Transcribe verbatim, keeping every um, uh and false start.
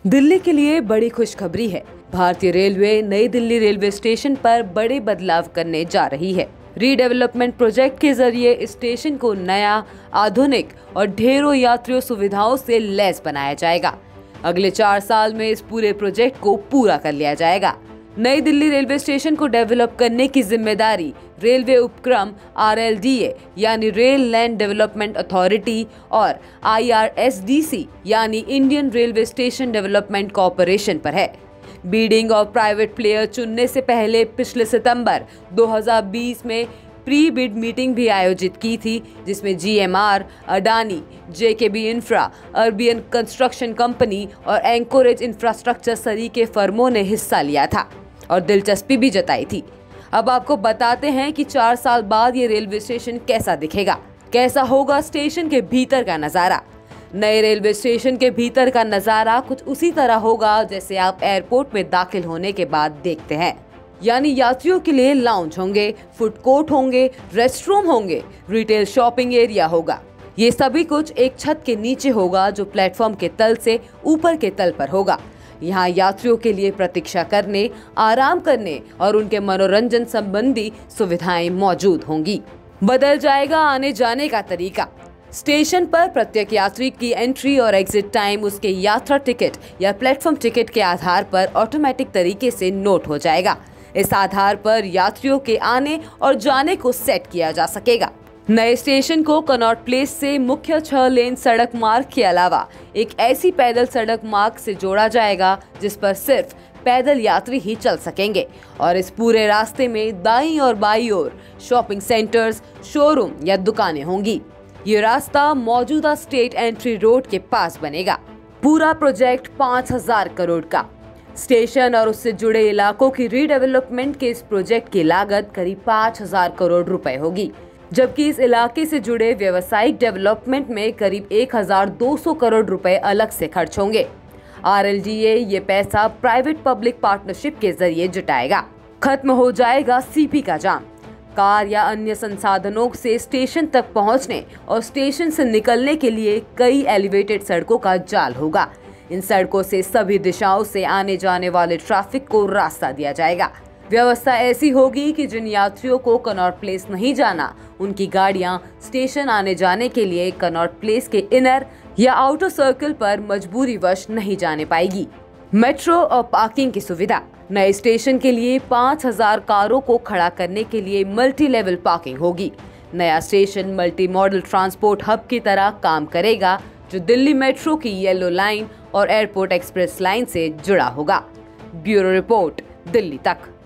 दिल्ली के लिए बड़ी खुशखबरी है। भारतीय रेलवे नई दिल्ली रेलवे स्टेशन पर बड़े बदलाव करने जा रही है। रीडेवलपमेंट प्रोजेक्ट के जरिए स्टेशन को नया, आधुनिक और ढेरों यात्रियों सुविधाओं से लैस बनाया जाएगा। अगले चार साल में इस पूरे प्रोजेक्ट को पूरा कर लिया जाएगा। नई दिल्ली रेलवे स्टेशन को डेवलप करने की जिम्मेदारी रेलवे उपक्रम आर एल डी ए यानी रेल लैंड डेवलपमेंट अथॉरिटी और I R S D C यानी Indian railway station development corporation पर है। बीडिंग और प्राइवेट प्लेयर चुनने से पहले पिछले सितंबर दो हज़ार बीस में प्री बिड मीटिंग भी आयोजित की थी, जिसमें G M R, Adani, J K B infra, अर्बियन कंस्ट्रक्शन कंपनी और एंकोरेज इंफ्रास्ट्रक्चर सरीके फर्मों ने हिस्सा लिया था और दिलचस्पी भी जताई थी। अब आपको बताते हैं कि चार साल बाद ये रेलवे स्टेशन कैसा दिखेगा, कैसा होगा स्टेशन के भीतर का नजारा। नए रेलवे स्टेशन के भीतर का नजारा कुछ उसी तरह होगा जैसे आप एयरपोर्ट में दाखिल होने के बाद देखते हैं, यानी यात्रियों के लिए लाउंज होंगे, फूड कोर्ट होंगे, रेस्टरूम होंगे, रिटेल शॉपिंग एरिया होगा। ये सभी कुछ एक छत के नीचे होगा जो प्लेटफॉर्म के तल से ऊपर के तल पर होगा। यहाँ यात्रियों के लिए प्रतीक्षा करने, आराम करने और उनके मनोरंजन संबंधी सुविधाएं मौजूद होंगी। बदल जाएगा आने जाने का तरीका। स्टेशन पर प्रत्येक यात्री की एंट्री और एग्जिट टाइम उसके यात्रा टिकट या प्लेटफॉर्म टिकट के आधार पर ऑटोमेटिक तरीके से नोट हो जाएगा। इस आधार पर यात्रियों के आने और जाने को सेट किया जा सकेगा। नए स्टेशन को कनॉट प्लेस से मुख्य छह लेन सड़क मार्ग के अलावा एक ऐसी पैदल सड़क मार्ग से जोड़ा जाएगा जिस पर सिर्फ पैदल यात्री ही चल सकेंगे और इस पूरे रास्ते में दाईं और बाईं ओर शॉपिंग सेंटर्स, शोरूम या दुकानें होंगी। ये रास्ता मौजूदा स्टेट एंट्री रोड के पास बनेगा। पूरा प्रोजेक्ट पाँच हजार करोड़ का। स्टेशन और उससे जुड़े इलाकों की रीडेवलपमेंट के इस प्रोजेक्ट की लागत करीब पाँच हजार करोड़ रुपए होगी, जबकि इस इलाके से जुड़े व्यवसायिक डेवलपमेंट में करीब एक हजार दो सौ करोड़ रुपए अलग से खर्च होंगे। आर एल डी ए ये पैसा प्राइवेट पब्लिक पार्टनरशिप के जरिए जुटाएगा। खत्म हो जाएगा सी पी का जाम। कार या अन्य संसाधनों से स्टेशन तक पहुंचने और स्टेशन से निकलने के लिए कई एलिवेटेड सड़कों का जाल होगा। इन सड़कों से सभी दिशाओं से आने जाने वाले ट्रैफिक को रास्ता दिया जाएगा। व्यवस्था ऐसी होगी कि जिन यात्रियों को कनॉट प्लेस नहीं जाना, उनकी गाड़ियां स्टेशन आने जाने के लिए कनॉट प्लेस के इनर या आउटर सर्कल पर मजबूरीवश नहीं जाने पाएगी। मेट्रो और पार्किंग की सुविधा। नए स्टेशन के लिए पाँच हजार कारों को खड़ा करने के लिए मल्टी लेवल पार्किंग होगी। नया station multi modal transport hub की तरह काम करेगा जो दिल्ली मेट्रो की येलो लाइन और एयरपोर्ट एक्सप्रेस लाइन से जुड़ा होगा। ब्यूरो रिपोर्ट, दिल्ली तक।